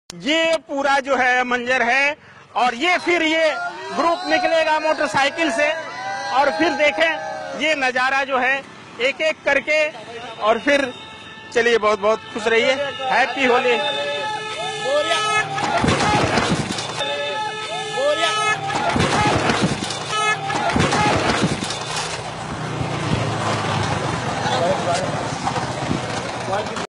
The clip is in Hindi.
ये पूरा जो है मंजर है और ये फिर ये ग्रुप निकलेगा मोटरसाइकिल से और फिर देखें ये नजारा जो है एक एक करके और फिर चलिए बहुत बहुत खुश रहिए। हैप्पी होली।